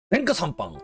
天下三版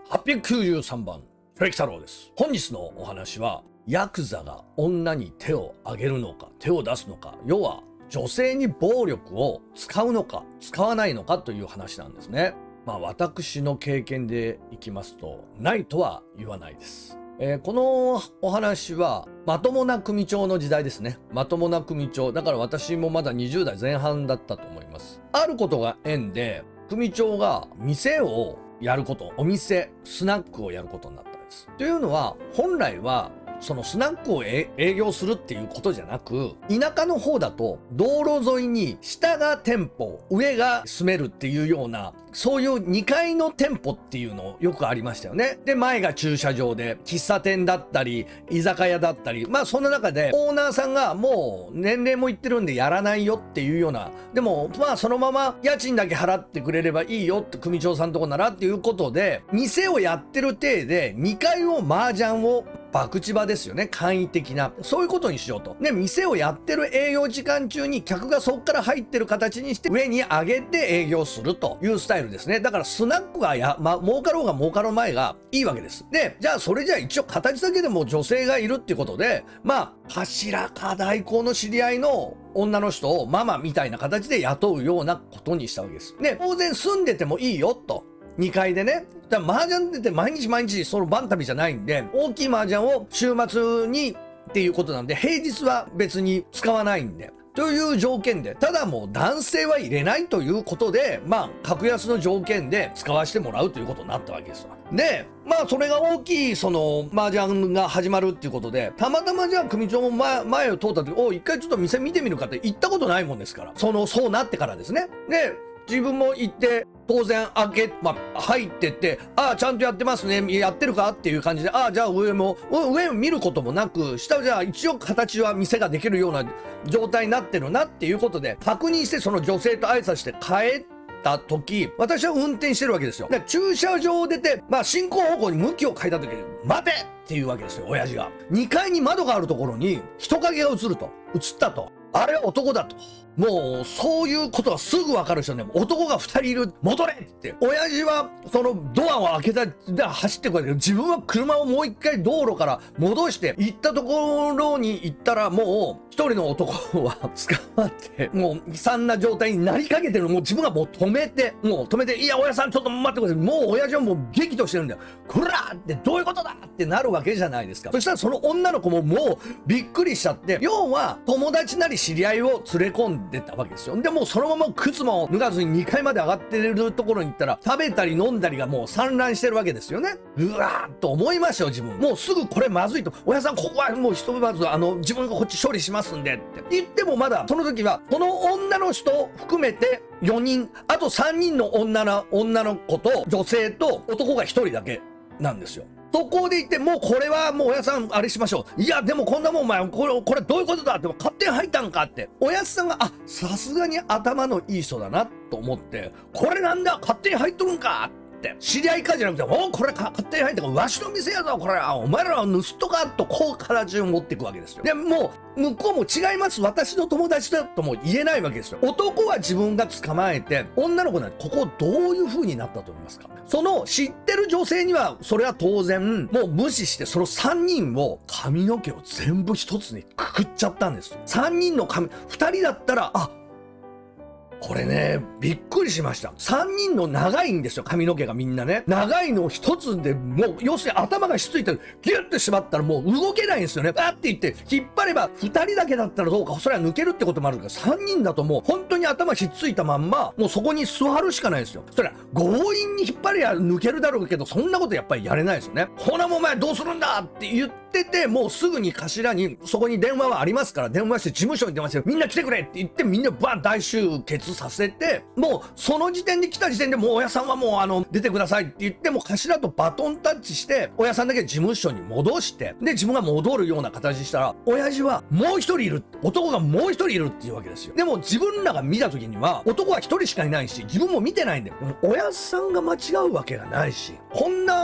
893番、古木太郎です。本日のお話は、ヤクザが女に手を挙げるのか、手を出すのか、要は女性に暴力を使うのか、使わないのかという話なんですね。私の経験でいきますと、ないとは言わないです。このお話は、まともな組長の時代ですね。まともな組長。だから私もまだ20代前半だったと思います。あることが縁で、組長が店をやること、お店、スナックをやることになったんです。というのは、本来は、そのスナックを営業するっていうことじゃなく、田舎の方だと道路沿いに下が店舗、上が住めるっていうような、そういう2階の店舗っていうのよくありましたよね。で、前が駐車場で、喫茶店だったり、居酒屋だったり、その中でオーナーさんがもう年齢もいってるんでやらないよっていうような、でもそのまま家賃だけ払ってくれればいいよって組長さんとこならっていうことで、店をやってる体で2階を麻雀を博打場ですよね。簡易的な。そういうことにしようと。で、店をやってる営業時間中に客がそこから入ってる形にして上に上げて営業するというスタイルですね。だからスナックが儲かろうが儲かる前がいいわけです。で、じゃあそれじゃあ一応形だけでも女性がいるっていうことで、頭か代行の知り合いの女の人をママみたいな形で雇うようなことにしたわけです。で、当然住んでてもいいよと。2階でね。だから麻雀って毎日その番旅じゃないんで、大きい麻雀を週末にっていうことなんで、平日は別に使わないんで。という条件で、ただもう男性は入れないということで、格安の条件で使わせてもらうということになったわけですわ。で、それが大きい、その、麻雀が始まるっていうことで、たまたまじゃあ組長も前を通った時、一回ちょっと店見てみるかって行ったことないもんですから。そうなってからですね。で、自分も行って、当然入ってって、ちゃんとやってますね。やってるかっていう感じで、じゃあ上見ることもなく、下じゃあ一応形は店ができるような状態になってるなっていうことで、確認してその女性と挨拶して帰った時、私は運転してるわけですよ。で、駐車場を出て、進行方向に向きを変えた時に、待てっていうわけですよ、親父が。2階に窓があるところに人影が映ったと。あれは男だと。もう、そういうことがすぐわかる人ね、男が2人いる、戻れって。親父は、そのドアを開けた、で走ってこい。自分は車をもう一回道路から戻して、行ったところに行ったら、もう、一人の男は捕まって、もう悲惨な状態になりかけてるの。もう自分がもう止めて、いや、親さんちょっと待ってください。もう親父はもう激怒してるんだよ。こらーってどういうことだってなるわけじゃないですか。そしたらその女の子ももうびっくりしちゃって、要は友達なり知り合いを連れ込んでたわけですよ。で、もうそのまま靴も脱がずに2階まで上がってるところに行ったら、食べたり飲んだりがもう散乱してるわけですよね。うわーっと思いましたよ、自分。もうすぐこれまずいと。親さん、ここはもうひとまず自分がこっち処理しますんでって言っても、まだその時はこの女の人含めて4人、あと3人の女の子と女性と男が1人だけなんですよ。そこで言って、もうこれはもう親さんあれしましょう。いや、でもこんなもんこれどういうことだって、勝手に入ったんかって。親父さんが、さすがに頭のいい人だなと思って、これなんだ、勝手に入っとるんかって。知り合いかじゃなくて、これ勝手に入ったから、わしの店やぞ、これ、お前らは盗っ人かと、こう形を持っていくわけですよ。で、もう、向こうも違います。私の友達だとも言えないわけですよ。男は自分が捕まえて、女の子なんてここどういう風になったと思いますか？その知ってる女性には、それは当然、もう無視して、その3人を髪の毛を全部一つにくくっちゃったんですよ。3人の2人だったら、これね、びっくりしました。3人の長いんですよ、髪の毛がみんなね。長いのを一つでもう、要するに頭がしついてギュッて縛ったらもう動けないんですよね。って言って、引っ張れば2人だけだったらどうか、それは抜けるってこともあるけど、3人だともう本当に頭ひっついたまんま、もうそこに座るしかないですよ。それは強引に引っ張りゃ抜けるだろうけど、そんなことやっぱりやれないですよね。ほなもうお前どうするんだって言ってて、もうすぐに頭に、そこに電話はありますから、電話して事務所に電話して、みんな来てくれって言って、みんな大集結させて、もうその時点で来た時点でもう親さんはもう出てくださいって言って、もう頭とバトンタッチして、親さんだけ事務所に戻して、で、自分が戻るような形にしたら、親父はもう一人いる、男がもう一人いるっていうわけですよ。でも自分らが見た時には、男は一人しかいないし、自分も見てないんで、親さんが間違うわけがないし、こんな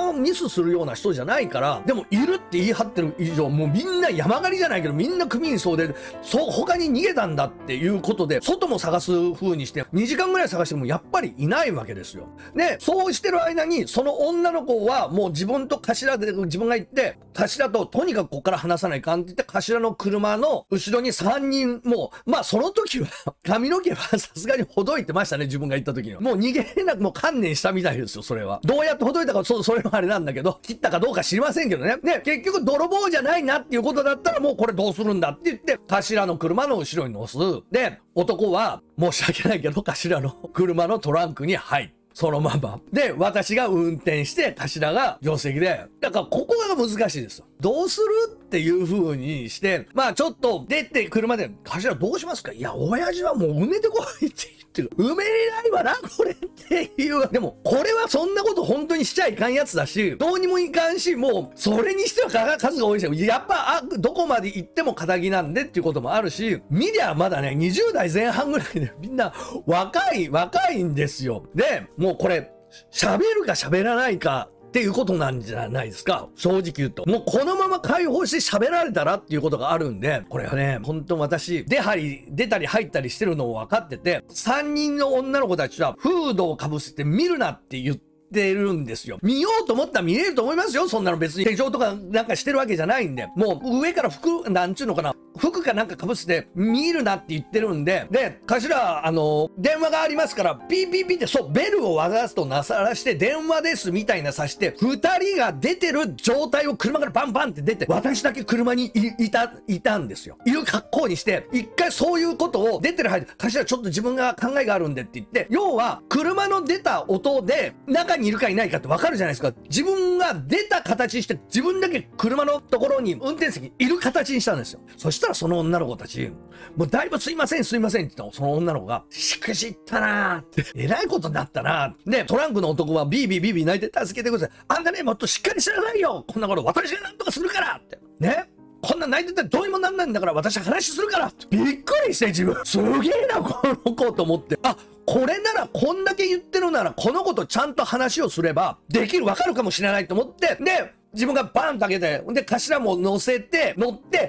をミスするような人じゃないから、でもいるって言い張ってる以上、もうみんな山狩りじゃないけど、みんな組員総で、他に逃げたんだっていうことで、外も探す風にして、2時間ぐらい探してもやっぱりいないわけですよ。で、そうしてる間に、その女の子はもう自分と頭で、自分が行って、頭ととにかくここから離さないかんって言って、頭の車の後ろに3人、もう、まあその時は、髪の毛はさすがにほどいてましたね、自分が行った時には。もう逃げれなく、もう観念したみたいですよ、それは。どうやってほどいたか、それはあれなんだけど、切ったかどうか知りませんけどね。で、結局泥棒じゃないなっていうことだったら、もうこれどうするんだって言って、頭の車の後ろに乗す。で、男は、申し訳ないけど、頭の車のトランクに入る。そのまま。で、私が運転して、頭が助手席で。だから、ここが難しいですよ。どうするっていう風にして、まあちょっと出て車で、頭どうしますか？いや、親父はもう埋めてこいって言ってる。埋めれないわな、これっていう。でも、これはそんなこと本当にしちゃいかんやつだし、どうにもいかんし、もう、それにしては数が多いし、やっぱ、どこまで行っても仇なんでっていうこともあるし、見りゃまだね、20代前半ぐらいでみんな若いんですよ。で、もうこれ、喋るか喋らないか、っていうことなんじゃないですか。正直言うと。もうこのまま解放して喋られたらっていうことがあるんで、これはね、本当私、出たり入ったりしてるのを分かってて、3人の女の子たちはフードをかぶせて見るなって言ってるんですよ。見ようと思ったら見れると思いますよ。そんなの別に化粧とかなんかしてるわけじゃないんで。もう上からなんちゅうのかな。服かなんか被せて見るなって言ってるんで、で、頭、電話がありますから、ピーピーピーって、そう、ベルをわざとなさらして、電話ですみたいなさして、2人が出てる状態を車からバンバンって出て、私だけ車にいたんですよ。いる格好にして、一回そういうことを出てる間、頭ちょっと自分が考えがあるんでって言って、要は、車の出た音で、中にいるかいないかってわかるじゃないですか。自分が出た形にして、自分だけ車のところに運転席にいる形にしたんですよ。そしたらその女の子たち、もうだいぶすいませんって言ったの、その女の子が、しくじったなーって、えらいことになったなーって。で、トランクの男はビービー泣いて助けてください。あんたね、もっとしっかりしなさいよ。こんなこと私がなんとかするからって。ね。こんな泣いてたらどうにもなんないんだから私は話するからって。びっくりして自分。すげえな、この子と思って。あ、これならこんだけ言ってるならこの子とちゃんと話をすればできる、わかるかもしれないと思って、で、自分がバンと開けて、で、頭も乗って、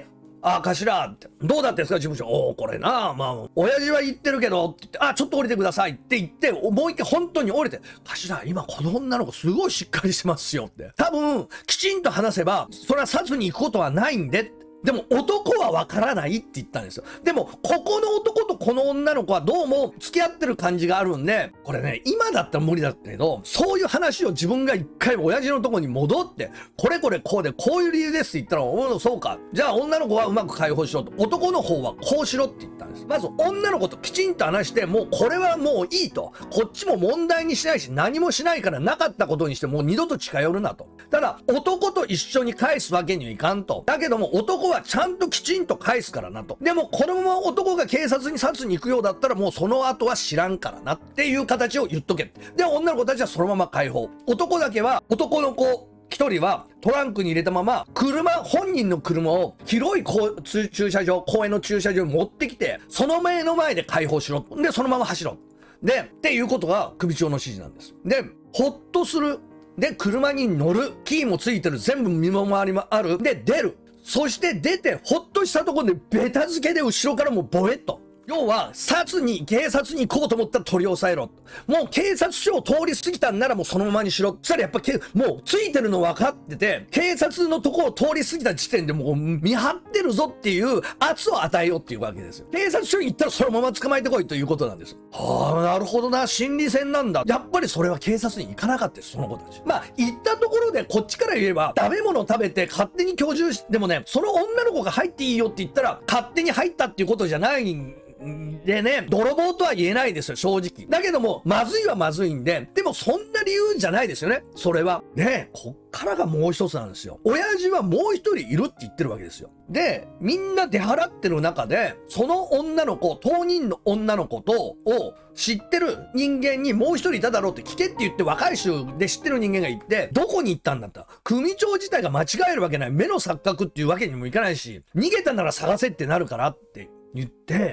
あ、頭って、どうだったんですか、事務所。おお、これな、まあ、親父は言ってるけど、って言って、あ、ちょっと降りてくださいって言って、もう一回本当に降りて、頭、今この女の子すごいしっかりしてますよって。多分、きちんと話せば、それは殺に行くことはないんで、でも男はわからないって言ったんですよ。でも、ここの男とこの女の子はどうも付き合ってる感じがあるんで、これね、今だったら無理だけど、そういう話を自分が一回親父のとこに戻って、これこれこうでこういう理由ですって言ったら、おお、そうか。じゃあ女の子はうまく解放しろと。男の方はこうしろって言ったんです。まず女の子ときちんと話して、もうこれはもういいと。こっちも問題にしないし、何もしないからなかったことにしてもう二度と近寄るなと。ただ、男と一緒に返すわけにはいかんと。だけども男はちゃんときちんと返すからなと。でもこのまま男が警察に殺に行くようだったらもうその後は知らんからなっていう形を言っとけ。で、女の子たちはそのまま解放。男だけは、男の子一人はトランクに入れたまま本人の車を広い公園の駐車場に持ってきて、その目の前で解放しろ。で、そのまま走ろ。で、っていうことが首長の指示なんです。で、ほっとする。で、車に乗る。キーもついてる。全部見回りもある。で、出る。そして出て、ほっとしたところでベタ付けで後ろからもボエッと。要は、警察に行こうと思ったら取り押さえろ。もう警察署を通り過ぎたんならもうそのままにしろ。そしたらやっぱもうついてるの分かってて、警察のとこを通り過ぎた時点でもう見張ってるぞっていう圧を与えようっていうわけですよ。警察署に行ったらそのまま捕まえてこいということなんです。はあ、なるほどな、心理戦なんだ。やっぱりそれは警察に行かなかったです、その子たち。まあ、行ったところでこっちから言えば、食べ物食べて勝手に居住してもね、その女の子が入っていいよって言ったら、勝手に入ったっていうことじゃないでね、泥棒とは言えないですよ、正直。だけども、まずいはまずいんで、でもそんな理由じゃないですよね、それは。ね、こっからがもう一つなんですよ。親父はもう一人いるって言ってるわけですよ。で、みんな出払ってる中で、その女の子、当人の女の子を知ってる人間にもう一人いただろうって聞けって言って若い衆で知ってる人間がいて、どこに行ったんだったら、組長自体が間違えるわけない。目の錯覚っていうわけにもいかないし、逃げたなら探せってなるからって言って、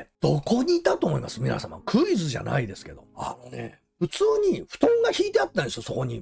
どこにいたと思います皆様。クイズじゃないですけど。普通に布団が引いてあったんですよ、そこに。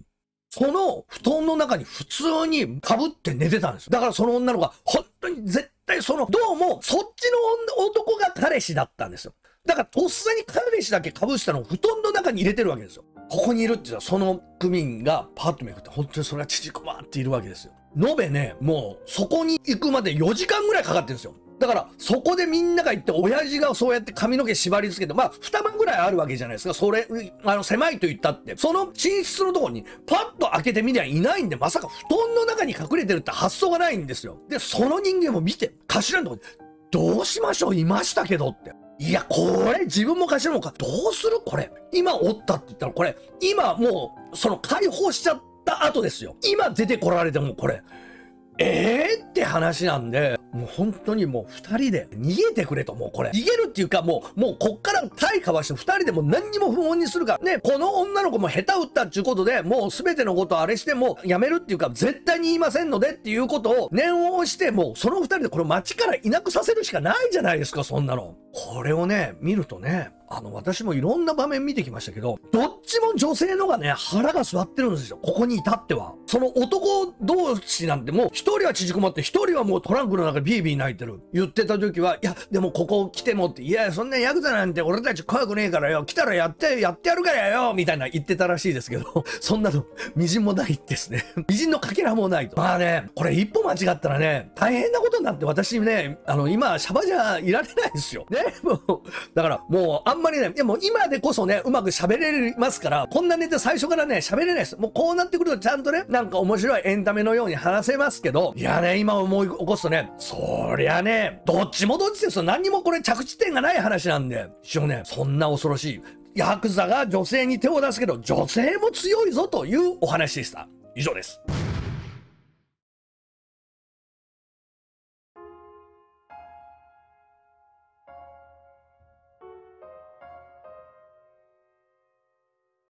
その布団の中に普通に被って寝てたんですよ。だからその女の子が本当に絶対どうもそっちの男が彼氏だったんですよ。だからとっさに彼氏だけ被したのを布団の中に入れてるわけですよ。ここにいるっていうのはその区民がパッとめくって本当にそれが縮こまっているわけですよ。延べね、もうそこに行くまで4時間ぐらいかかってるんですよ。だからそこでみんなが行って親父がそうやって髪の毛縛り付けて、まあ2間ぐらいあるわけじゃないですか。それ狭いと言ったってその寝室のところにパッと開けてみりゃいないんで、まさか布団の中に隠れてるって発想がないんですよ。でその人間も見て頭のところにどうしましょう、いましたけどって。いや、これ、自分も頭もか、どうするこれ。今おったって言ったら、これ、今もう、解放しちゃった後ですよ。今出てこられても、これ、って話なんで、もう本当にもう二人で逃げてくれと、もうこれ。逃げるっていうか、もうこっから対かわして二人でもう何にも不問にするから、ね、この女の子も下手打ったっていうことで、もう全てのことをあれしてもやめるっていうか、絶対に言いませんのでっていうことを念を押して、もうその二人でこの街からいなくさせるしかないじゃないですか、そんなの。これをね、見るとね、私もいろんな場面見てきましたけど、どっちも女性のがね、腹が据わってるんですよ。ここに至っては。その男同士なんてもう、一人は縮こまって、一人はもうトランクの中でビービー泣いてる。言ってた時は、いや、でもここ来てもって、いや、そんなヤクザなんて俺たち怖くねえからよ、来たらやってやるからよ、みたいな言ってたらしいですけど、そんなの、みじんもないですね。みじんのかけらもないと。まあね、これ一歩間違ったらね、大変なことになって、私ね、今、シャバじゃいられないですよ。ね、もう、だから、もう、あんまりね、でも今でこそね、うまく喋れますから、こんなネタ最初からね、喋れないです。もうこうなってくるとちゃんとね、なんか面白いエンタメのように話せますけど、いやね、今思い起こすとね、そりゃね、どっちもどっちですよ。何にもこれ着地点がない話なんで、一応ね、そんな恐ろしい。ヤクザが女性に手を出すけど、女性も強いぞというお話でした。以上です。